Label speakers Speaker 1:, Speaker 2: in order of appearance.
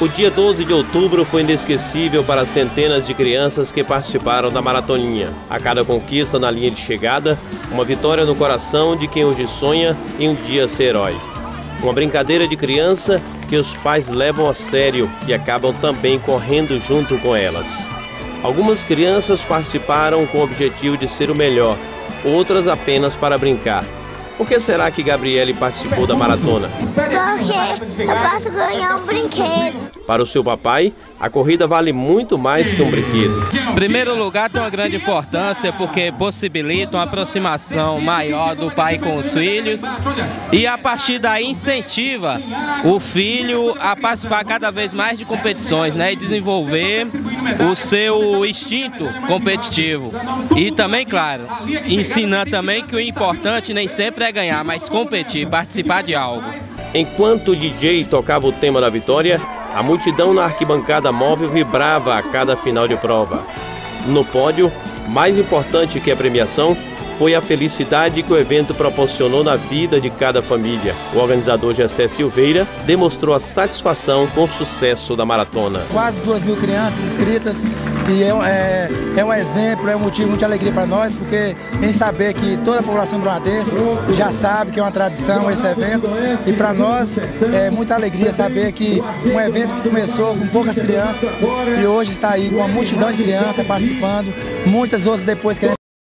Speaker 1: O dia 12 de outubro foi inesquecível para centenas de crianças que participaram da maratoninha. A cada conquista na linha de chegada, uma vitória no coração de quem hoje sonha em um dia ser herói. Uma brincadeira de criança que os pais levam a sério e acabam também correndo junto com elas. Algumas crianças participaram com o objetivo de ser o melhor, outras apenas para brincar. Por que será que Gabriele participou da maratona?
Speaker 2: Porque eu posso ganhar um brinquedo.
Speaker 1: Para o seu papai, a corrida vale muito mais que um brinquedo.
Speaker 3: Em primeiro lugar, tem uma grande importância porque possibilita uma aproximação maior do pai com os filhos e a partir daí incentiva o filho a participar cada vez mais de competições, né, e desenvolver o seu instinto competitivo. E também, claro, ensinar também que o importante nem sempre é ganhar, mas competir, participar de algo.
Speaker 1: Enquanto o DJ tocava o tema da vitória, a multidão na arquibancada móvel vibrava a cada final de prova. No pódio, mais importante que a premiação, foi a felicidade que o evento proporcionou na vida de cada família. O organizador Gessé Silveira demonstrou a satisfação com o sucesso da maratona.
Speaker 4: Quase 2.000 crianças inscritas e é um exemplo, é um motivo de muita alegria para nós, porque em saber que toda a população brumadense já sabe que é uma tradição esse evento, e para nós é muita alegria saber que um evento que começou com poucas crianças e hoje está aí com uma multidão de crianças participando, muitas outras depois querendo